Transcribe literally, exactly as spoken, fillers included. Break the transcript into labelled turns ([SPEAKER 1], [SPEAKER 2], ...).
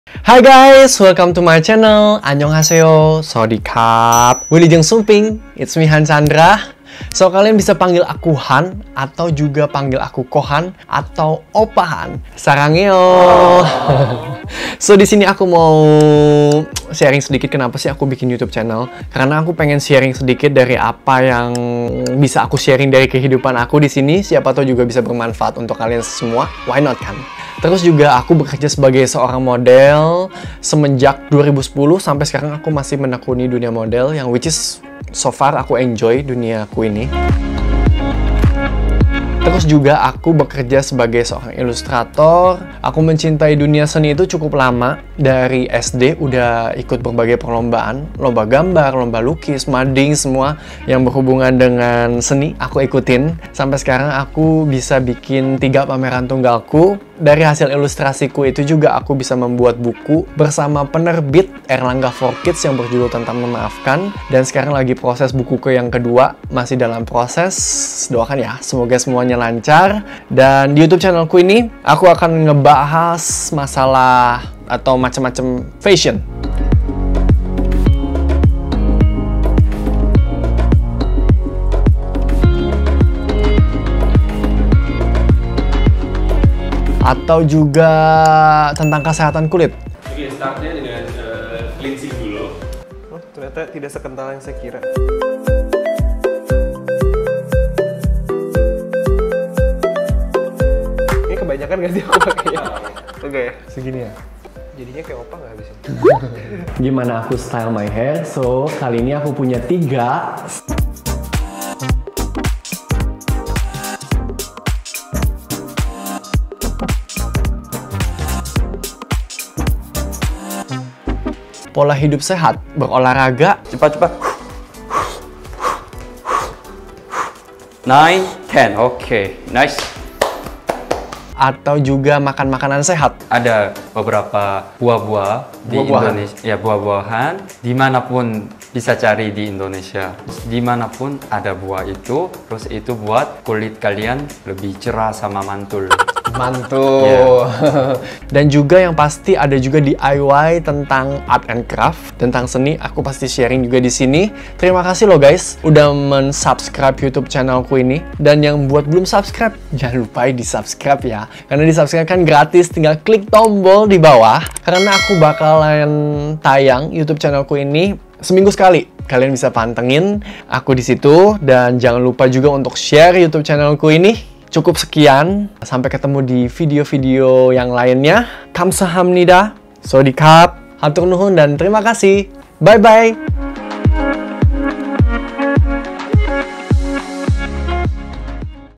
[SPEAKER 1] Hi guys, welcome to my channel. Annyeonghaseyo, sawasdee-kap, Wilujeng Sumping, it's me Han Chandra. So, kalian bisa panggil aku Han, atau juga panggil aku Kohan, atau Opahan. Sarangeo. So, di sini aku mau sharing sedikit kenapa sih aku bikin YouTube channel. Karena aku pengen sharing sedikit dari apa yang bisa aku sharing dari kehidupan aku di sini. Siapa tahu juga bisa bermanfaat untuk kalian semua. Why not kan? Terus juga aku bekerja sebagai seorang model semenjak dua ribu sepuluh sampai sekarang aku masih menekuni dunia model yang which is so far aku enjoy dunia aku ini. Terus juga aku bekerja sebagai seorang ilustrator. Aku mencintai dunia seni itu cukup lama. Dari S D udah ikut berbagai perlombaan. Lomba gambar, lomba lukis, mading, semua yang berhubungan dengan seni aku ikutin. Sampai sekarang aku bisa bikin tiga pameran tunggalku. Dari hasil ilustrasiku itu juga aku bisa membuat buku bersama penerbit Erlangga for Kids yang berjudul Tentang Memaafkan. Dan sekarang lagi proses bukuku yang kedua, masih dalam proses. Doakan ya, semoga semuanya lancar. Dan di YouTube channelku ini, aku akan ngebahas masalah atau macam-macam fashion. Atau juga tentang kesehatan kulit.
[SPEAKER 2] Oke, startnya dengan uh, cleansing dulu.
[SPEAKER 3] Oh, ternyata tidak sekental yang saya kira. Ini kebanyakan gak sih aku pakainya? Enggak ya?
[SPEAKER 1] Segini ya?
[SPEAKER 3] Jadinya kayak opa nggak habis ini?
[SPEAKER 1] Gimana aku style my hair? So, kali ini aku punya tiga pola hidup sehat, berolahraga,
[SPEAKER 2] Cepat-cepat. nine, ten. Oke, okay. Nice.
[SPEAKER 1] atau juga makan makanan sehat.
[SPEAKER 2] Ada beberapa buah-buah di
[SPEAKER 1] Buah-buahan.
[SPEAKER 2] Indonesia. Ya, buah-buahan. Dimanapun bisa cari di Indonesia. Dimanapun ada buah itu, terus itu buat kulit kalian lebih cerah sama mantul.
[SPEAKER 1] Mantul.
[SPEAKER 2] Yeah.
[SPEAKER 1] Dan juga yang pasti ada juga D I Y tentang art and craft, tentang seni. Aku pasti sharing juga di sini. Terima kasih loh guys udah men-subscribe YouTube channelku ini. Dan yang buat belum subscribe, jangan lupa di subscribe ya. Karena di subscribe kan gratis, tinggal klik tombol di bawah. Karena aku bakalan tayang YouTube channelku ini seminggu sekali. Kalian bisa pantengin aku di situ. Dan jangan lupa juga untuk share YouTube channelku ini. Cukup sekian, sampai ketemu di video-video yang lainnya. Kamsahamnida, sawasdee-kap, hatur nuhun, dan terima kasih. Bye-bye!